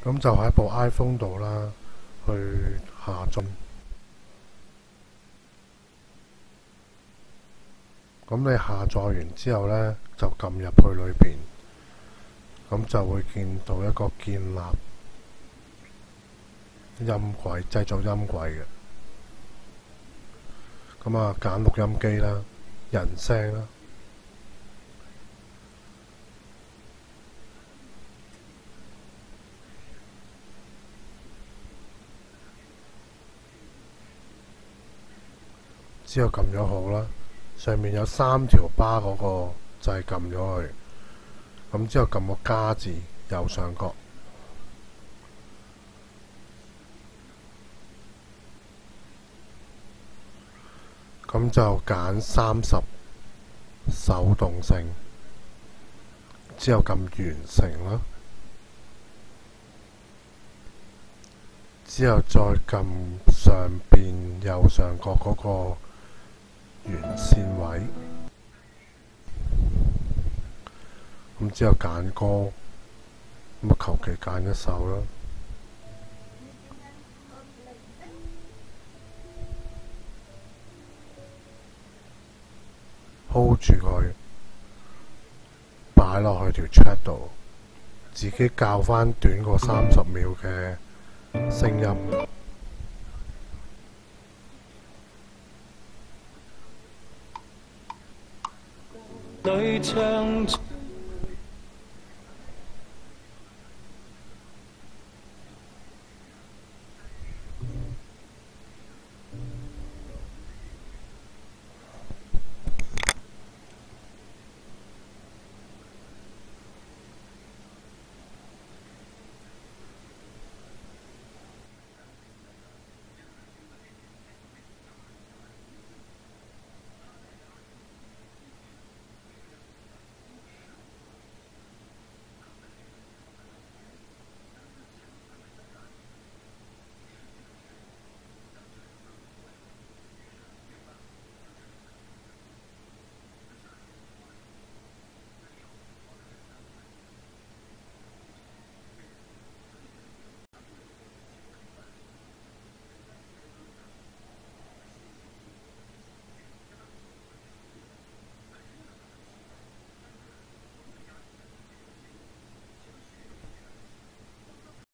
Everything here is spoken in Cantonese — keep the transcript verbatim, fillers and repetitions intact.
咁就喺部 iPhone 度啦，去下載。咁你下載完之後呢，就撳入去裏邊，咁就會見到一個建立音軌、製作音軌嘅。咁啊，揀錄音機啦、人聲啦。之後撳咗好啦，上面有三條巴嗰個掣撳咗佢，咁之後撳個加字右上角，咁就揀三十手動性，之後撳完成啦，之後再撳上邊右上角嗰個完線位，咁之後揀歌，咁啊求其揀一首啦 ，hold 住佢，擺落去條 chat 度，自己校返短過三十秒嘅聲音。 裏唱